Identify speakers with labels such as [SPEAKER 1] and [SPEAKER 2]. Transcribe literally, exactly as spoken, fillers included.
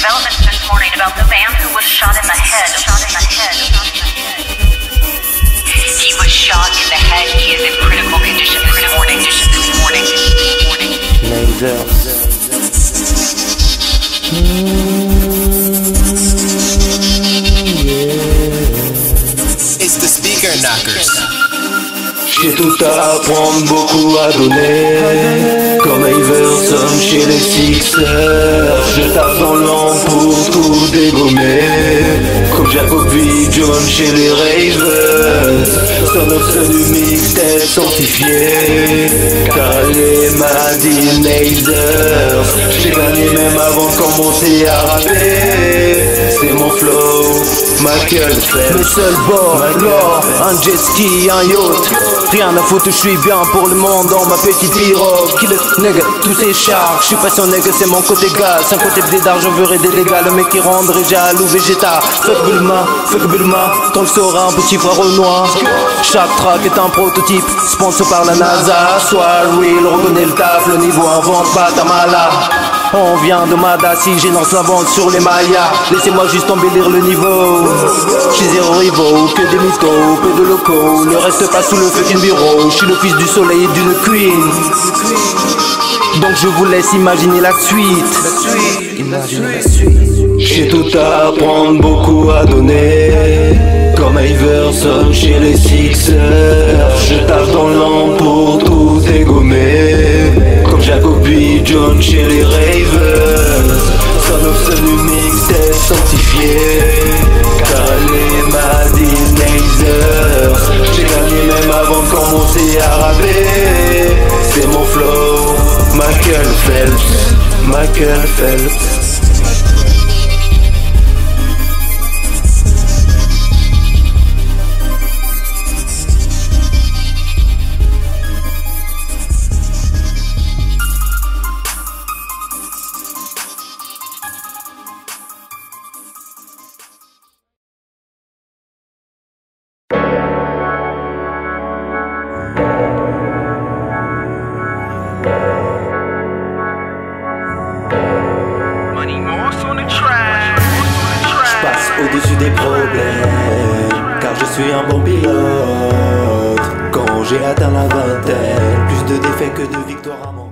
[SPEAKER 1] developments this morning about the man who was shot in the head. Shot in the head. He was shot in the head. He is in critical condition this morning. This morning. This morning.
[SPEAKER 2] Lasers. Mmh, yeah.
[SPEAKER 3] It's the speaker knockers.
[SPEAKER 2] J'ai tout à apprendre, beaucoup à donner. Comme Iverson chez les Sixers, je tape dans l'an pour tout dégommer. Comme Jacoby Jones chez les Ravens, son option du mixtape certifié. Calais m'a dit Lasers, j'ai gagné même avant de commencer à rapper. C'est mon flow, Michael Phelps. Mes seuls bords, l'or, un jet ski, un yacht. Rien à foutre, je suis bien pour le monde dans ma petite pirogue. Qui le nègre, tous ces chars, je suis pas son nègre, c'est mon côté gaz. C'est un côté blédard, j'en veux des dégâts. Le mec qui rendrait jaloux, végétal. Fuck Bulma, fuck Bulma, t'en le sauras, un petit frère au noir. Chaque track est un prototype, sponsor par la NASA. Sois real, reconnais le taf, le niveau invente pas ta mala. On vient de Madassi, j'énonce la vente sur les Mayas. Laissez-moi juste embellir le niveau. J'suis zéro rivaux, que des miscos, peu de locaux. Ne reste pas sous le fucking bureau. J'suis le fils du soleil et d'une queen. Donc je vous laisse imaginer la suite. Imaginez la suite. J'ai tout à apprendre, beaucoup à donner. Comme Iverson chez les Sixers, je tape dans l'an pour tout dégommer. Comme Jacoby Jones chez les Ravens, son of son du mixtape certifié. Calais m'a dit Lasers, j'ai gagné même avant de commencer à rapper. C'est mon flow, Michael Phelps, Michael Phelps. J'passe au-dessus des problèmes, car je suis un bon pilote. Quand j'ai atteint la vingtaine, plus de défaites que de victoires à mon